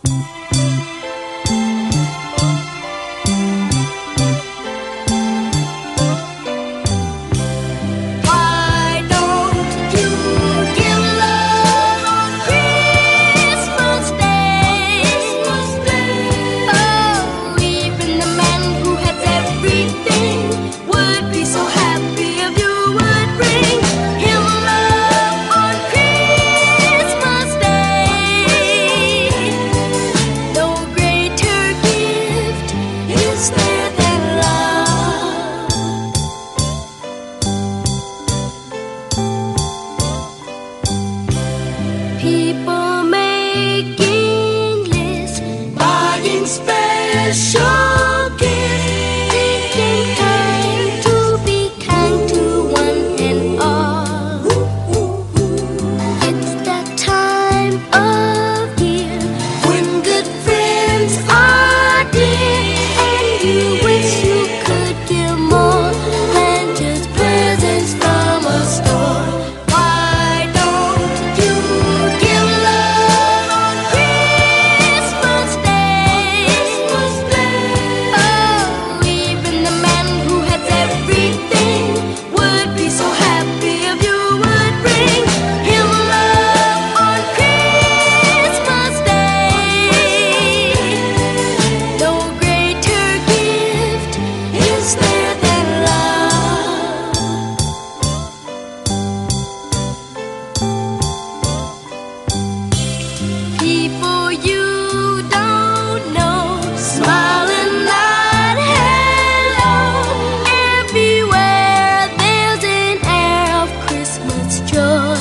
People making lists, buying special gifts, taking time to be kind to one and all. It's that time of year when good friends are dear, and you wish you could give more than just presents from a store. People you don't know, smiling not hello. Everywhere there's an air of Christmas joy.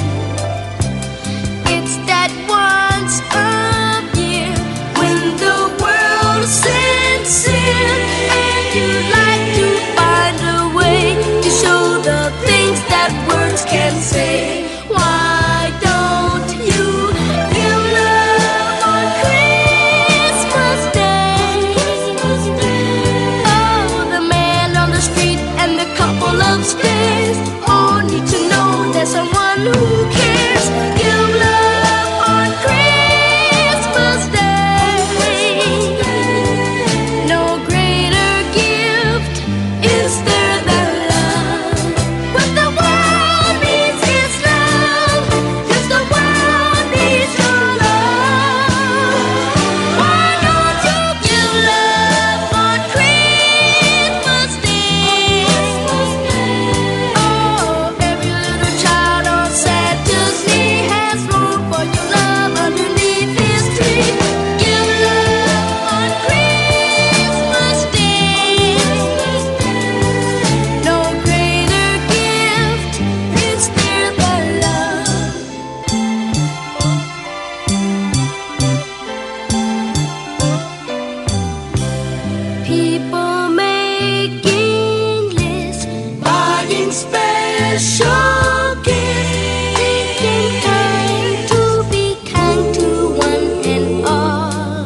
It's that once a year when the world's sincere, and you'd like to find a way to show the things that words can say. Why don't you give love on Christmas Day? Oh, the man on the street and the couple upstairs all need to know there's someone who cares. Give love on Christmas Day. No greater gift is there than love. What the world needs is love, 'cause the world needs your love. Why don't you give love on Christmas Day? Oh, every little child on Santa's knee has room for your love underneath his tree. Give love on Christmas Day. No greater gift is there than love. People making lists, buying special gifts, taking time to be kind to one and all.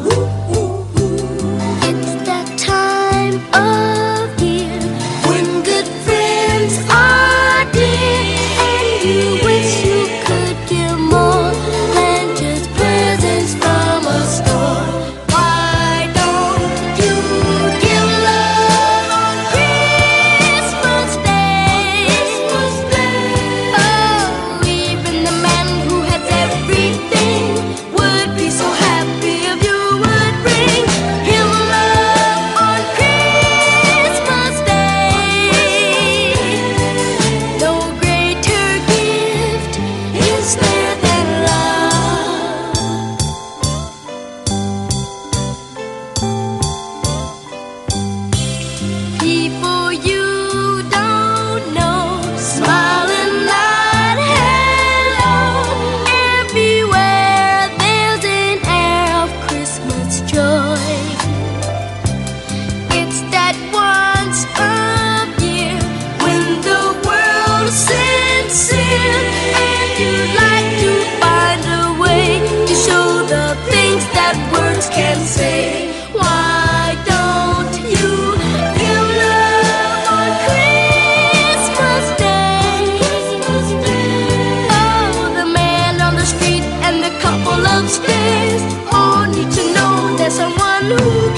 It's that time of year when good friends are dear, and you wish you could give more than just presents from a store. Why don't you give love on Christmas Day? Oh, even the man who has everything would be so happy if you would bring him love on Christmas Day. No greater gift is there than love. People you don't know, smiling not hello. Everywhere there's an air of Christmas joy. It's that once a year when the world's sincere, and you'd like to find a way to show the things that words can say. Why don't you give love on Christmas Day? Oh, the man on the street and the couple upstairs all need to who